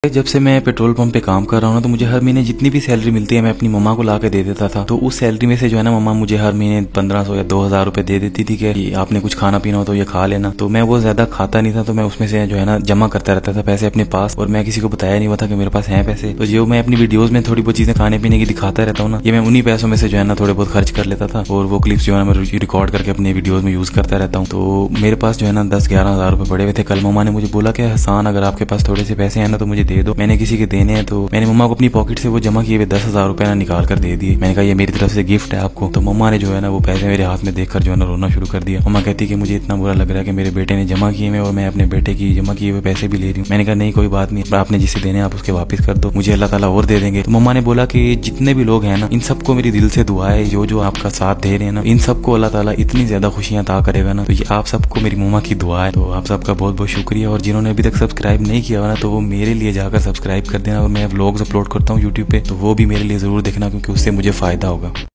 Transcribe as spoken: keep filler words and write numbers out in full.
जब से मैं पेट्रोल पंप पे काम कर रहा हूँ ना, तो मुझे हर महीने जितनी भी सैलरी मिलती है मैं अपनी मम्मा को ला के दे देता था। तो उस सैलरी में से जो है ना मम्मा मुझे हर महीने पंद्रह सौ या दो हजार रुपए दे देती थी कि आपने कुछ खाना पीना हो तो ये खा लेना। तो मैं वो ज्यादा खाता नहीं था, तो मैं उसमें से जो है ना जमा करता रहता था पैसे अपने पास, और मैं किसी को बताया नहीं हुआ था कि मेरे पास है पैसे। तो जो मैं अपनी वीडियोज में थोड़ी बहुत चीजें खाने पीने की दिखाता रहता हूँ ना, ये मैं उन्हीं पैसों में से जो है ना थोड़े बहुत खर्च कर लेता था, और वो क्लिप्स जो है ना मैं रिकॉर्ड करके अपने वीडियोज में यूज करता रहता हूँ। तो मेरे पास जो है ना दस ग्यारह हजार रुपए पड़े हुए थे। कल मम्मा ने मुझे बोला कि हसान, अगर आपके पास थोड़े से पैसे हैं ना तो मुझे दे दो, मैंने किसी के देने हैं। तो मैंने मम्मा को अपनी पॉकेट से वो जमा किए हुए दस हजार रुपए ना निकाल कर दे दिए। मैंने कहा ये मेरी तरफ से गिफ्ट है आपको। तो मम्मा ने जो है ना वो पैसे मेरे हाथ में देखकर जो है ना रोना शुरू कर दिया। मम्मा कहती कि मुझे इतना बुरा लग रहा है कि मेरे बेटे ने जमा किए हुए और मैं अपने बेटे की जमा किए हुए पैसे भी ले रही हूँ। मैंने कहा नहीं कोई बात नहीं, आपने जिसे देने आप उसके वापस कर दो, मुझे अल्लाह ताला और दे देंगे। तो मम्मा ने बोला कि जितने भी लोग हैं ना, इन सबको मेरी दिल से दुआ है, जो जो आपका साथ दे रहे हैं ना, इन सबको अल्लाह ताला इतनी ज्यादा खुशियां अता करेगा ना। तो ये आप सबको मेरी मम्मा की दुआ है। तो आप सबका बहुत बहुत शुक्रिया, और जिन्होंने अभी तक सब्सक्राइब नहीं किया हुआ ना, तो वो मेरे लिए जाकर सब्सक्राइब कर देना। और मैं व्लॉग्स अपलोड करता हूँ यूट्यूब पे, तो वो भी मेरे लिए जरूर देखना, क्योंकि उससे मुझे फायदा होगा।